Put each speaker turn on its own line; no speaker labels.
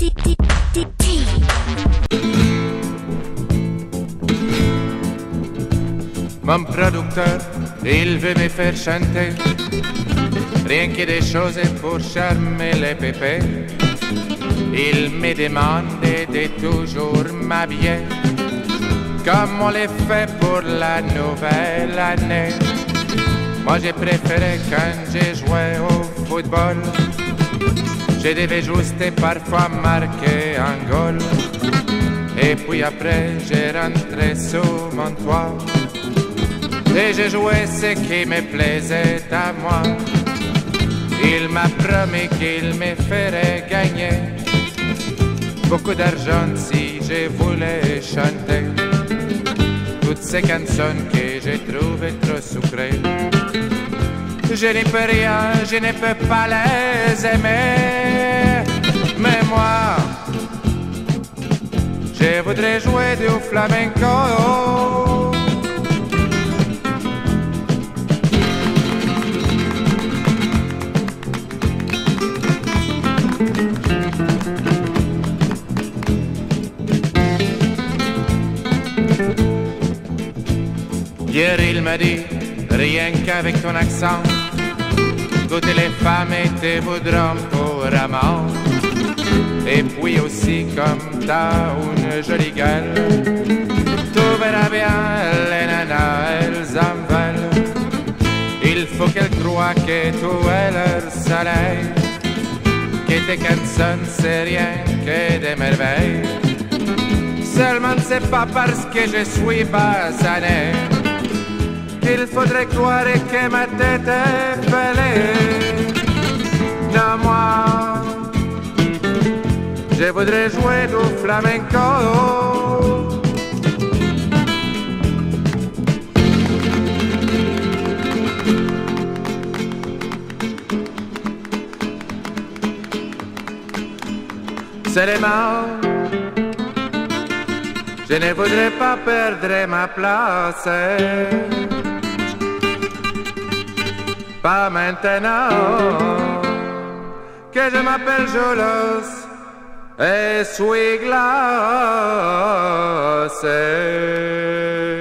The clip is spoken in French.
Mon producteur, il veut me faire chanter, rien que des choses pour charmer les pépés. Il me demande de toujours m'habiller comme on les fait pour la nouvelle année. Moi j'ai préféré quand j'ai joué au football, je devais juste parfois marquer un goal. Et puis après j'ai rentré sous mon toit et j'ai joué ce qui me plaisait à moi. Il m'a promis qu'il me ferait gagner beaucoup d'argent si je voulais chanter toutes ces chansons que j'ai trouvées trop sucrées. Je n'y peux rien, je ne peux pas les aimer, mais moi je voudrais jouer du flamenco. Hier il m'a dit, rien qu'avec ton accent, toutes les femmes te voudront pour amant. Et puis aussi comme t'as une jolie gueule, tout verra bien, les nanas elles en veulent. Il faut qu'elles croient que tout est leur soleil, que tes chansons c'est rien que des merveilles. Seulement c'est pas parce que je suis basané qu'il faudrait croire que ma tête est fêlée. Non, moi, je voudrais jouer du flamenco. Seulement, je ne voudrais pas perdre ma place. Pas maintenant que je m'appelle Jolos et suis glacé.